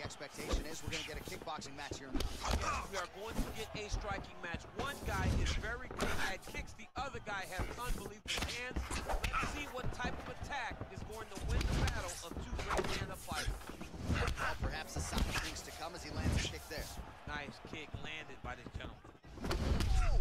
expectation is we're going to get a kickboxing match here in the Yes, we are going to get a striking match. One guy is very good at kicks. The other guy has unbelievable hands. Let's see what type of attack is going to win the battle of two great stand-up fighters. Well, perhaps a sign of things to come as he lands a kick there. Nice kick landed by this gentleman. Oh!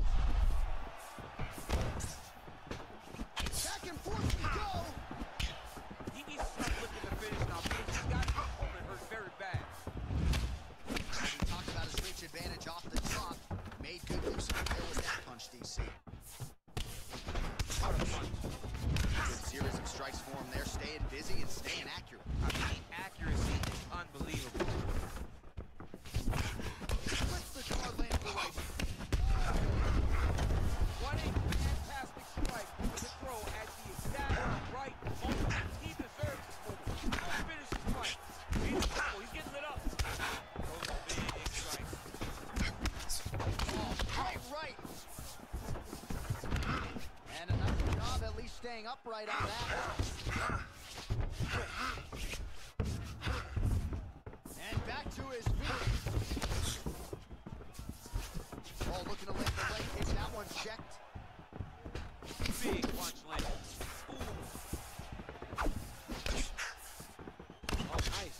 Back and forth we go! He needs to start looking to finish now because he's got his opponent hurt very bad. We talked about his reach advantage off the top. Made good use of it there with that punch, DC. What a punch. Good series of strikes for him there, staying busy and staying accurate. I mean, accuracy is unbelievable. Flips the guard, lands the right. What a fantastic strike to throw at the exact right moment. He deserves this moment. Finish his fight. He's getting lit up. Those big strikes. Oh, great right. And a nice job at least staying upright on that. And back to his feet. Oh, looking to land the leg kick. That one's checked. Big punch landed. Ooh. Oh, nice.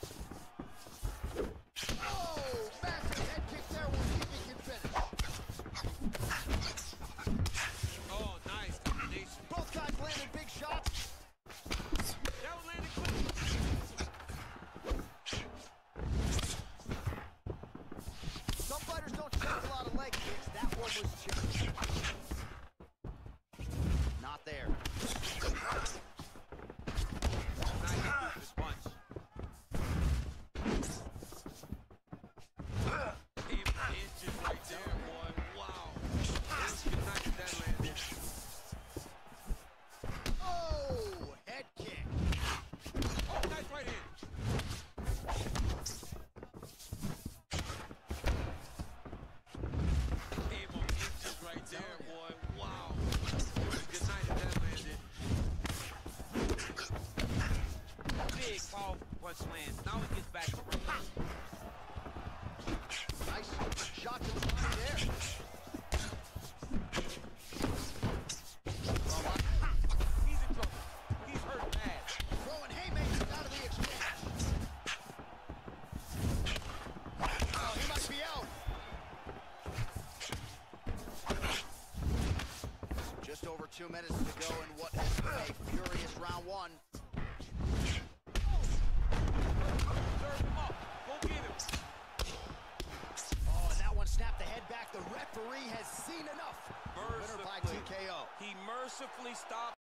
Oh, massive head kick there. We'll see if he can finish. Oh, nice combination. Both guys landed big shots. That one landed quick. Some fighters don't check a lot of leg kicks. That one was checked. Not there. Nice this punch. Inches right there, boy. Wow. Good night that landed. Oh, head kick. Oh, nice right hand. Inches right there, boy. Wow. Good night that landed. Big powerful punch lands. Now he gets back to ring. Nice shot to the body there. He's in trouble. He's hurt bad. Throwing haymakers out of the exchange. Oh, he might be out. Just over 2 minutes to go in what has been a furious round one. Serve him up. Go get him. Oh, and that one snapped the head back. The referee has seen enough. Winner by Mercifully. TKO. He mercifully stopped.